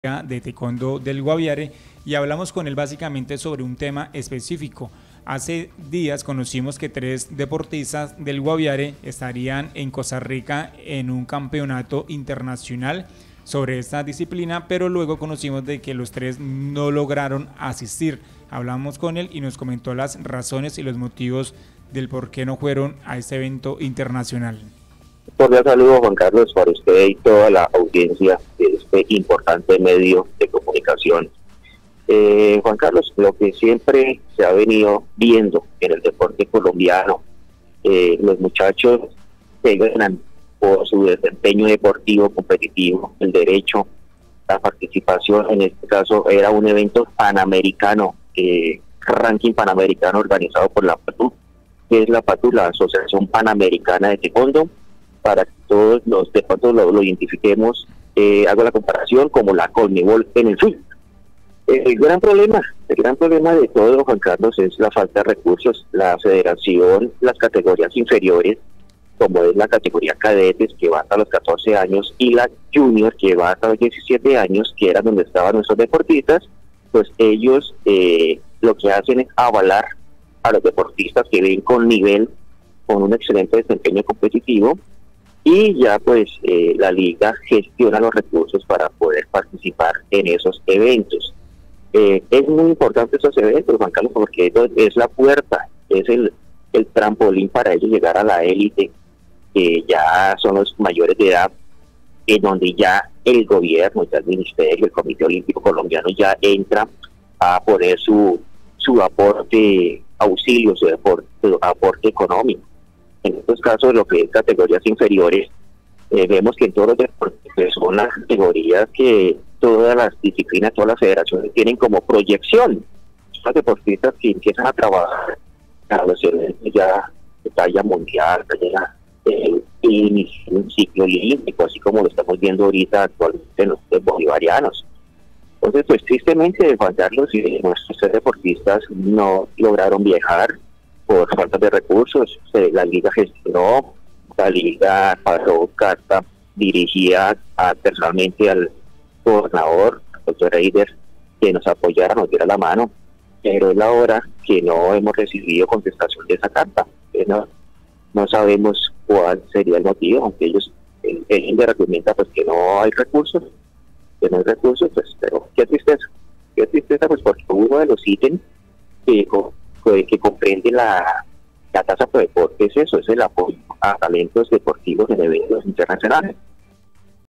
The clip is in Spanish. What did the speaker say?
de Taekwondo del Guaviare y hablamos con él básicamente sobre un tema específico. Hace días conocimos que 3 deportistas del Guaviare estarían en Costa Rica en un campeonato internacional sobre esta disciplina, pero luego conocimos de que los 3 no lograron asistir. Hablamos con él y nos comentó las razones y los motivos del por qué no fueron a este evento internacional. Cordial saludo, Juan Carlos, para usted y toda la audiencia de este importante medio de comunicación. Juan Carlos, lo que siempre se ha venido viendo en el deporte colombiano, los muchachos se ganan por su desempeño deportivo competitivo, el derecho, la participación. En este caso era un evento panamericano, ranking panamericano organizado por la PATU, que es la PATU, la Asociación Panamericana de Taekwondo. Para que todos los deportes lo identifiquemos, hago la comparación como la Conmebol en el fútbol. El gran problema de todo, Juan Carlos, es la falta de recursos. La federación, las categorías inferiores, como es la categoría cadetes, que va hasta los 14 años, y la junior, que va hasta los 17 años, que era donde estaban nuestros deportistas, pues ellos lo que hacen es avalar a los deportistas que ven con nivel, con un excelente desempeño competitivo, y ya pues la liga gestiona los recursos para poder participar en esos eventos. Es muy importante esos eventos, Juan Carlos, porque es la puerta, es el trampolín para ellos llegar a la élite, que ya son los mayores de edad, en donde ya el gobierno, ya el ministerio, el Comité Olímpico Colombiano ya entra a poner su aporte, auxilio, su aporte económico. En estos casos, lo que es categorías inferiores, vemos que en todos los deportes son las categorías que todas las disciplinas, todas las federaciones tienen como proyección. Los deportistas que empiezan a trabajar a los eventos ya de talla mundial, inicio un ciclo olímpico, así como lo estamos viendo ahorita actualmente en los bolivarianos. Entonces, pues tristemente, Juan Carlos, nuestros 3 deportistas no lograron viajar por falta de recursos. La liga gestionó, la liga pasó carta dirigida personalmente al gobernador, al doctor Eider, que nos apoyara, nos diera la mano, pero es la hora que no hemos recibido contestación de esa carta. No sabemos cuál sería el motivo, aunque ellos, el Eider argumenta pues que no hay recursos, pues, pero qué tristeza, pues porque uno de los ítems que comprende la tasa por deporte es eso, es el apoyo a talentos deportivos en eventos internacionales.